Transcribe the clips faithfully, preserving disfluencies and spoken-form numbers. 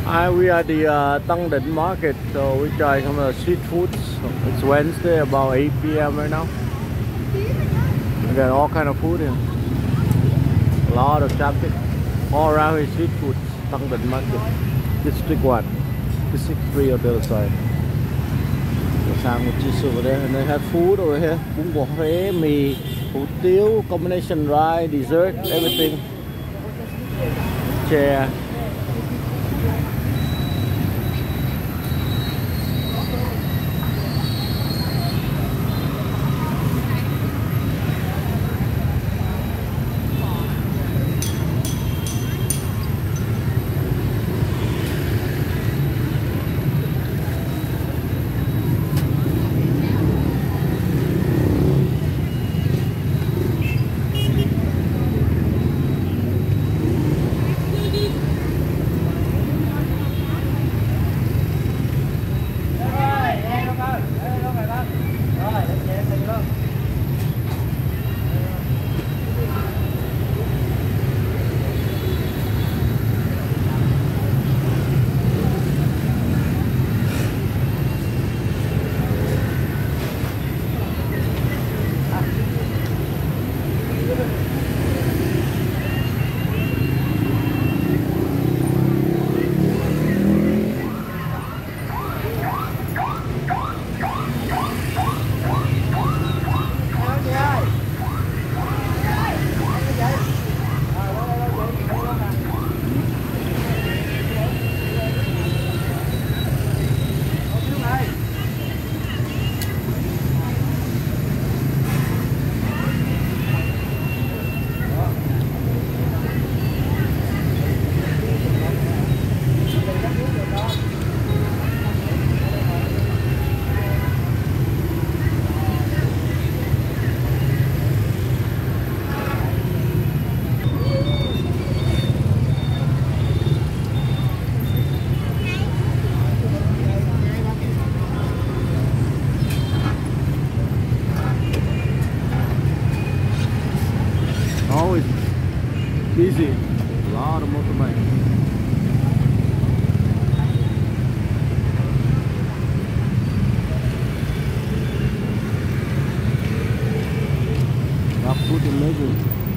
Hi, we are the uh, Tăng Định market, so we try some of the street foods. It's Wednesday, about eight P M right now. We got all kind of food here. A lot of traffic. All around here, street foods. Tăng Định market. District one. District three on the other side. Sang một chiếc over there, and they have food over here. Bún bò Huế, mì, hủ tiếu, combination rice, dessert, everything. Chè. Always busy, a lot of motorbikes. Got food in Lagos.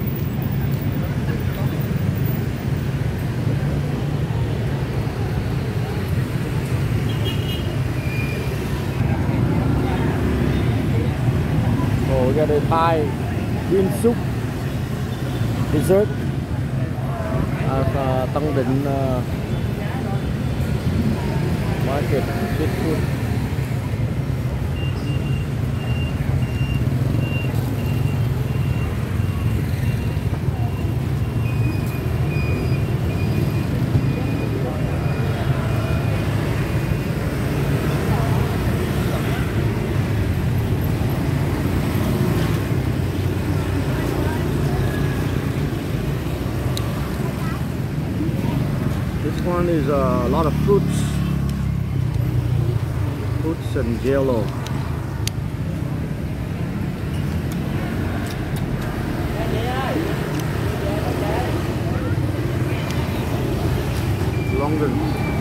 So we gotta buy green soup. Dessert at uh, Tăng Định uh, market, street food. This one is uh, a lot of fruits, fruits and jello. Longan.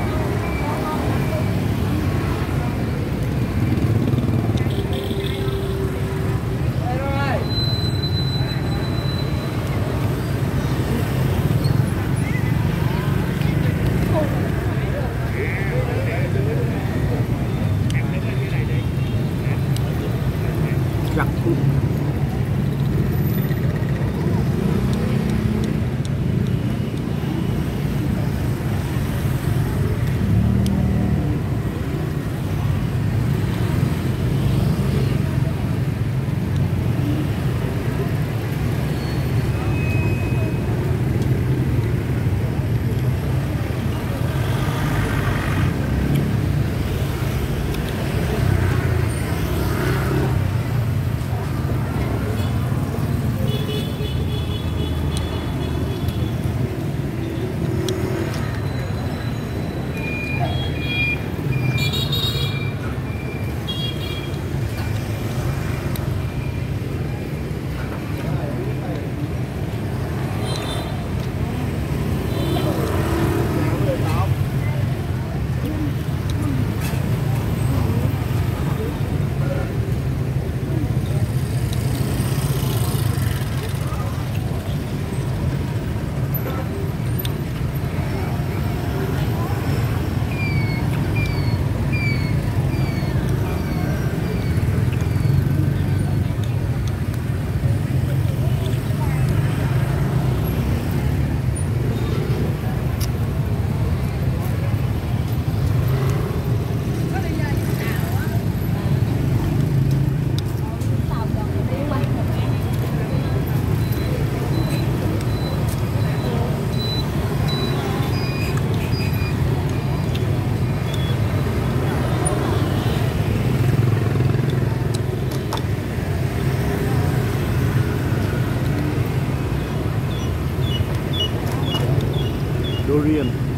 Jackfruit. durian.